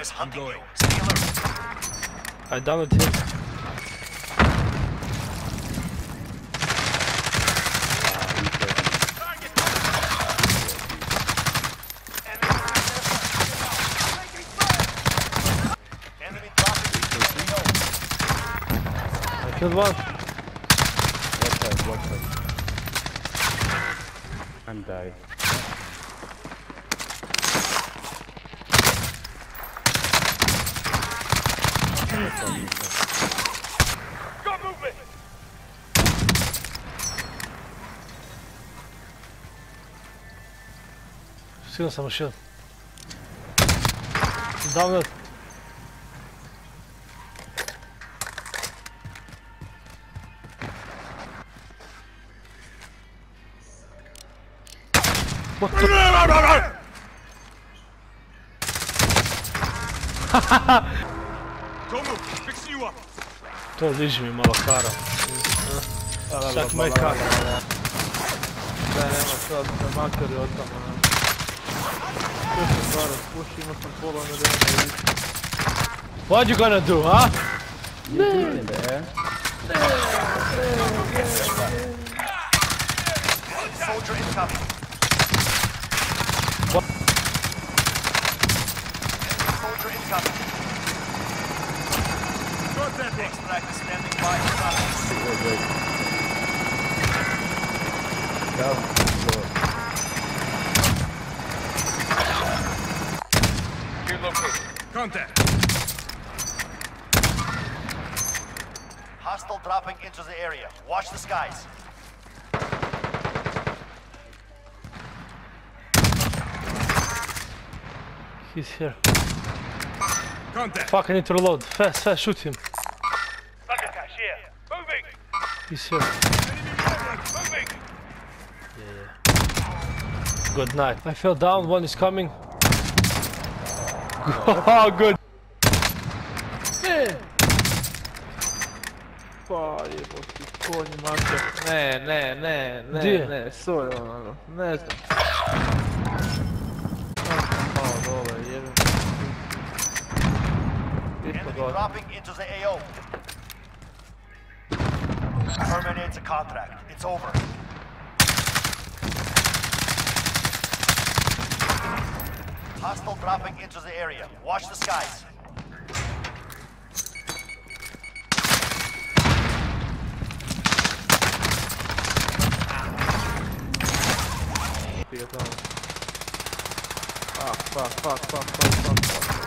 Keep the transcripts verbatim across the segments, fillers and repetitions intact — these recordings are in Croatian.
is hunting you. Stay alert. I downed him. Enemy dropping into the A O. I killed one. What side? What side? I'm dying. Go movement. Sigurno sam ušao. Download. What the? Go move. Fix you up. To diži mi malo kara. Čak moj kara. Da, nema sad, da makar je od tamo. Što sam kara, spuši, imao sam pola na dana. What you gonna do, huh? You doing there? Soldier incoming. What? Soldier incoming. Extract is standing by. Wait, wait. Down. Go. Here located. Contact. Hostile dropping into the area. Watch the skies. He's here. Contact. Fuck, I need to reload. Fast, fast, shoot him. Thunder cash here. Moving. He's here. Moving. Yeah. Good night. I fell down, one is coming. Oh, good. Pa jebote, konji makar. Ne, ne, ne, ne, Gdje? ne, sorry ono, ne znam. Malo dole, jebim. Isto Enemy dole. dropping into the A O. Terminates a contract. It's over. Hostile dropping into the area. Watch the skies. Prije tamo. Ah, fuck, fuck, fuck, fuck, fuck, fuck, fuck.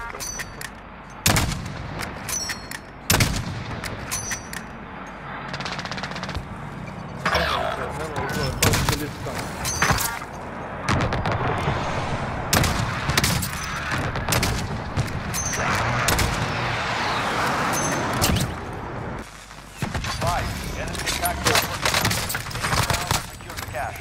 Nemoj izgleda, baš će lift tamo. Five. Enemy attack network. Take it down and secure the cache.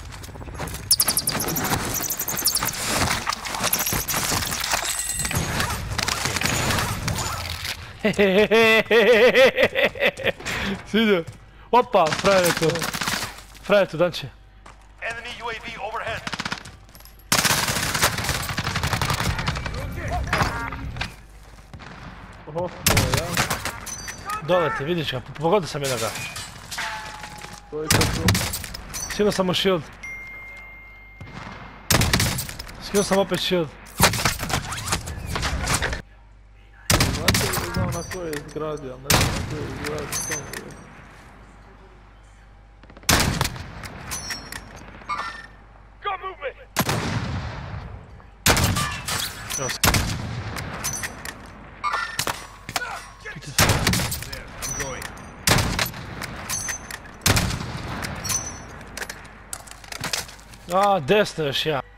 Svidio. Opa, frajer je to. Frajer je to, danče. Enemy U A V overhead. Oho, ovo ja. Dole te, vidiš ga, pogodio sam jednoga. To je to tu. Skinuo sam mu shield. Skinuo sam opet shield. Znate li znam na koje je zgradi, ali ne znam na koje je zgradi tamo. Go movement. Evo se. There, I'm going. A, desno još ja.